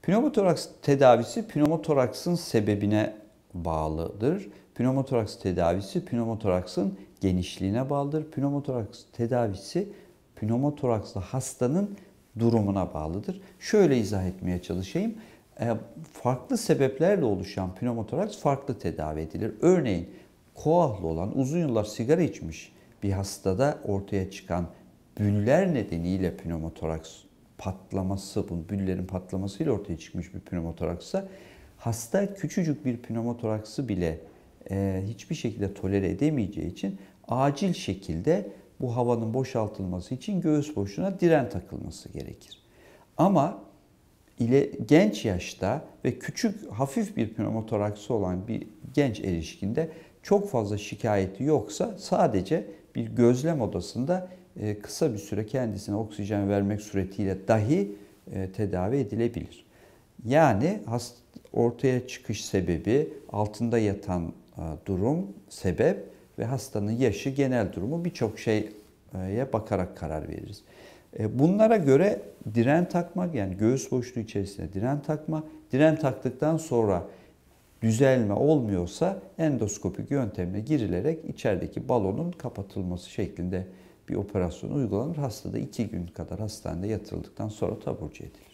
Pnömotoraks tedavisi pnömotoraksın sebebine bağlıdır. Pnömotoraks tedavisi pnömotoraksın genişliğine bağlıdır. Pnömotoraks tedavisi pnömotorakslı hastanın durumuna bağlıdır. Şöyle izah etmeye çalışayım. Farklı sebeplerle oluşan pnömotoraks farklı tedavi edilir. Örneğin koahlı olan, uzun yıllar sigara içmiş bir hastada ortaya çıkan büller nedeniyle pnömotoraks patlaması, bu büllerin patlamasıyla ortaya çıkmış bir pnömotoraksa, hasta küçücük bir pnömotoraksı bile hiçbir şekilde tolere edemeyeceği için acil şekilde bu havanın boşaltılması için göğüs boşluğuna diren takılması gerekir. Ama genç yaşta ve küçük hafif bir pnömotoraksı olan bir genç erişkinde çok fazla şikayeti yoksa sadece bir gözlem odasında kısa bir süre kendisine oksijen vermek suretiyle dahi tedavi edilebilir. Yani ortaya çıkış sebebi, altında yatan durum, sebep ve hastanın yaşı, genel durumu, birçok şeye bakarak karar veririz. Bunlara göre diren takmak, yani göğüs boşluğu içerisine diren takma, diren taktıktan sonra düzelme olmuyorsa endoskopik yöntemle girilerek içerideki balonun kapatılması şeklinde bir operasyon uygulanır. Hasta da 2 gün kadar hastanede yatırıldıktan sonra taburcu edilir.